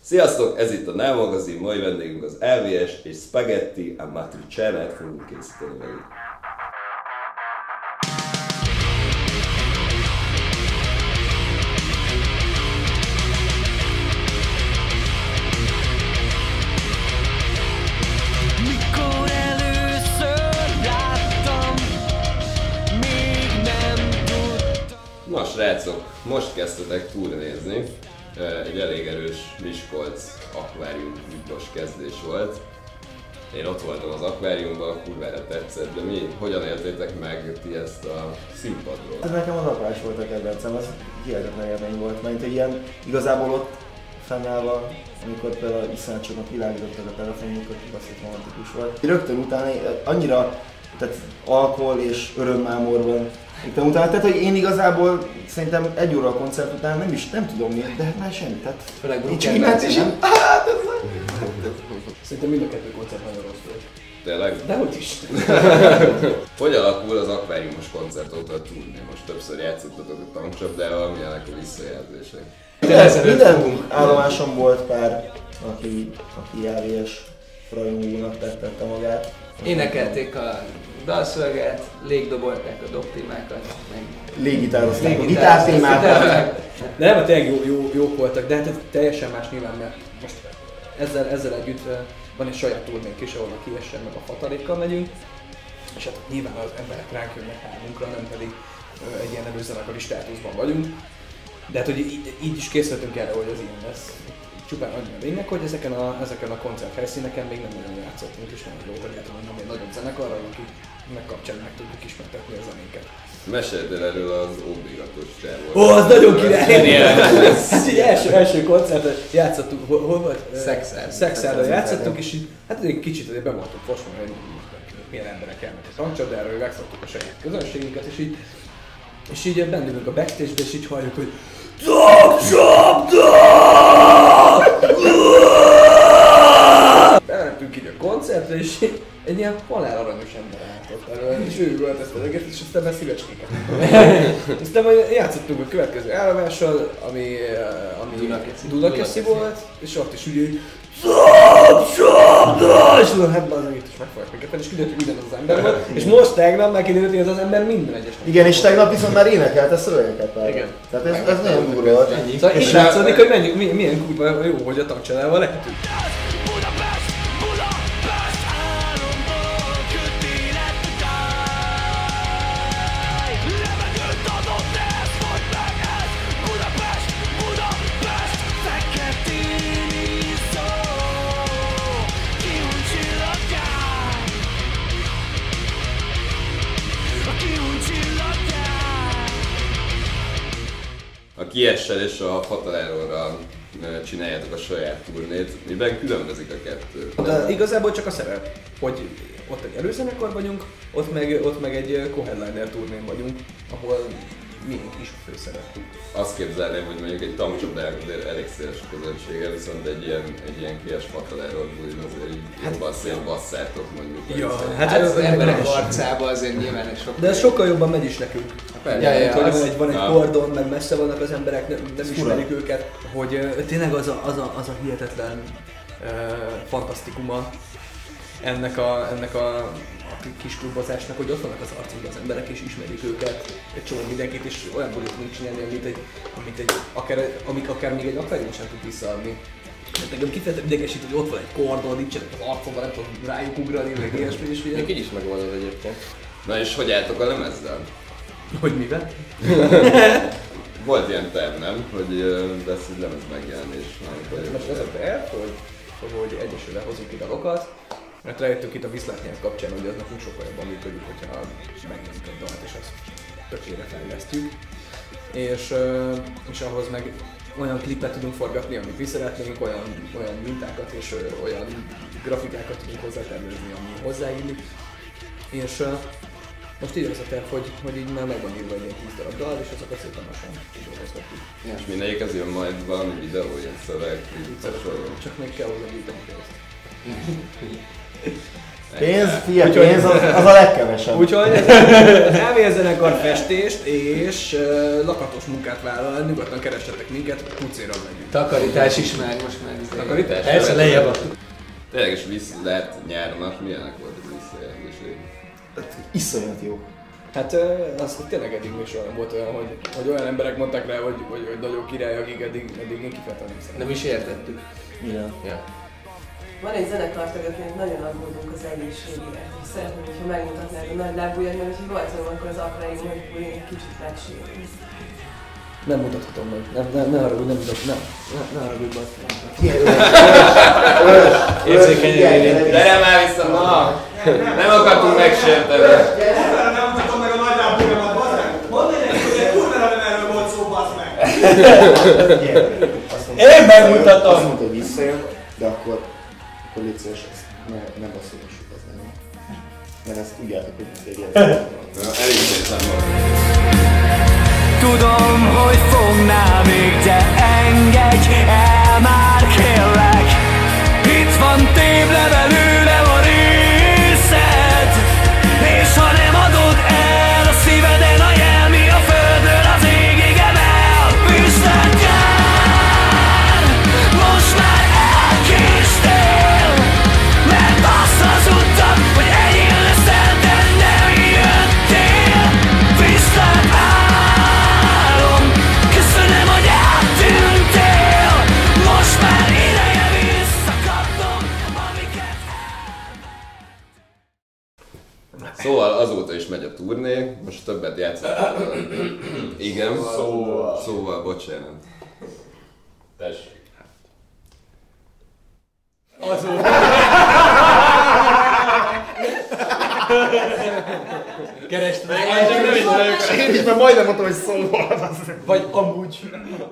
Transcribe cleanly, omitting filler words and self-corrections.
Sziasztok, ez itt a Now magazin, mai vendégünk az LVS és Spaghetti a Matricianát fogunk készíteni velük. Mikor először láttam, még nem tudtam. Na srácok, most kezdtetek turnézni. Egy elég erős Miskolc akvárium klubos kezdés volt. Én ott voltam az akváriumban, kurvára tetszett, de hogyan éltétek meg ti ezt a színpadról? Ez nekem az apás volt a kedvencem, az hihetetlen élmény volt, mert ilyen igazából ott fennállva, amikor például iszonyatosan világítottak a telefonjukat, azt romantikus volt. Rögtön utána annyira alkohol és örömmámor van. Utána, tehát hogy én igazából szerintem egy óra a koncert után nem tudom miért, de már semmi. Tehát én csak imád és Szerintem mind a kettő koncert nagyon rossz volt. Tényleg? Dehogy is. Hogy alakul az akváriumos koncert óta a turné? Most többször játszottatok a tankcsapdával, milyenek a visszajelzések? Minden állomáson volt pár, aki LVS rajongónak tette magát. Énekelték a dalszöveget, légdobolták a dobtémákat, meg Légitározták a gitártémákat. De nem, tényleg jók voltak, de hát ez teljesen más nyilván, mert most ezzel együtt van egy saját turnénk is, ahol a Kiessen meg a Fatalékkal megyünk, és hát nyilván az emberek ránk jönnek hárunkra, nem pedig egy ilyen előzenekari státuszban vagyunk. De hát hogy így is készültünk erre, hogy ez ilyen lesz. Csupán annyi a lényeg, hogy ezeken a koncerthelyszíneken még nem nagyon játszottunk, és nagyon jó, hogy van egy nagyobb zenekar, akik kapcsán meg tudjuk ismertetni a zenénket. Meséltél erről az obligatos csávról. Ó, az nagyon király! első koncertet játszottuk, hol volt? Szexárdon játszottunk, és így, hát egy kicsit azért be voltunk fosva, hogy milyen emberek elmennek a tankcsapdára, hogy megszoktuk a saját közönségünket, és így bent ülünk a backstage-be, és így halljuk, hogy tankcsapda! Bementünk így a koncertre, és egy ilyen halál-aranyos ember állt ott elő, és ő volt ezt az egész, és aztán már szívecskéket. Aztán majd játszottunk a következő állomással, ami Dunakeszi volt, és ott is úgy tankcsapda! És mondom, hát már itt is megfogják minket, és kiderült, hogy ugyanaz az ember volt, és most tegnap már kiderült, hogy ez az ember minden egyes nap. Igen, és tegnap viszont már énekelt a szövegeket pár. Igen. Tehát ez nagyon durva volt. Szóval így látszódik, hogy milyen kurva jó, hogy a tankcsalával lehetünk. Budapest, Budapest, álomból kötélet táj. Levegőt adott ez, vagy meg ez. Budapest, Budapest, feketéni szó. Kiuncsillagjál. A kiuncsillagjál. A Kiessel és a Fatalerorral csináljátok a saját turnét. Miben különbözik a kettő? De igazából csak a szerep, hogy ott egy előzenekar vagyunk, ott meg egy co-headliner turnén vagyunk, ahol miénk is a főszereplő. Azt képzelném, hogy mondjuk egy tankcsapdának azért elég széles közönsége, viszont egy ilyen Kies Fataleror bulin azért így basszátok mondjuk. hát az emberek arcába azért nyilván egy sok. De ez sokkal jobban megy is nekünk. Van egy kordon, meg messze vannak az emberek, nem ismerik őket, hogy tényleg az a hihetetlen fantasztikuma ennek a kis klubozásnak, hogy ott vannak az arcunkban az emberek és ismerik őket, egy csomó mindenkit, és olyan bulit tudunk csinálni, amik akár még egy akvárium sem tud visszaadni. Hát nekem kifejezetten idegesít, hogy ott van egy kordon, nincsenek az arcomban, nem tudom rájuk ugrani, meg ilyesmi is. Még így is megoldod egyébként. Na és hogy álltok a lemezzel? Hogy mivel? Volt ilyen terv, nem? Hogy lesz egy lemez megjelenés. Most az a terv, hogy egyesével hozunk ki dalokat, mert rájöttünk itt a viszlátnyelv kapcsán, hogy az nekünk sokkal jobban működik, hogyha megnyomjuk egy dalt és azt tökére fejlesztjük. És ahhoz meg olyan klipet tudunk forgatni, amit mi szeretnénk, olyan mintákat és olyan grafikákat tudunk hozzátervezni, ami hozzáillik. És most így az a terv, hogy így már meg van írva egy ilyen 10 darab dal, és azokat szépen lassan kidolgozgatjuk. És mindegyik az jön majd valami videó, ilyen szöveg, csak még kell hozzá gyűjteni pénzt. Pénz, pénz az a legkevesebb. Úgyhogy az LVS zenekar festést és lakatos munkát vállal, nyugodtan keressetek minket, pucéra megyünk. Takarítás is már most már Akkor itt Persze, lejjebb adtuk. Tényleg is lehet nyárnak, milyenek volt a visszajelzéség? Iszonyat jó. Hát az tényleg eddig még soha nem volt olyan, hogy olyan emberek mondták rá, hogy nagyon király, akik eddig én kifejezetten nem szeretem. Nem is értettük. Igen. Ja. Van egy zenekartag, akinek nagyon aggódunk az egészségére. Szeretném, hogyha megmutatnád a nagy lábújat, mert hogyha voltam, akkor az akvárium hogy egy kicsit megsérül. Nem mutathatom meg. Ne haragudj, nem mutatom. Ne haragudj, basszám. Érzékeny élén. Gyere már vissza! Na! Nem akartunk megsérteni! Nem mutatom meg a nagy lábújamat, bazdmeg! Mondd neki, hogy egy kurvára nem erről volt szó, bazdmeg! Én megmutatom! Azt mondta, hogy visszajön, de akkor légy szíves, ezt ne basszolgassuk, az nem. Mert ezt tudjátok, hogy téged. Elég szépen volt. Tudom, hogy fognál még, de engedj el már, kérlek. Itt van tévle belőle a részed, és ha nem adod el a szíveden a jel, mi a földön az égig emel. Piszlátjál, most már elkéstél, mert azt hazudtad, hogy enyém leszel, de nem jöttél. Viszlát állom, köszönöm, hogy eltűntél, most már ideje visszakapnom, amiket Szóval azóta is megy a turné, most többet játszottam. Igen, szóval, bocsánat. Tessék. Keresd meg! Én is már majdnem mondtam, hogy szóval. Vagy amúgy.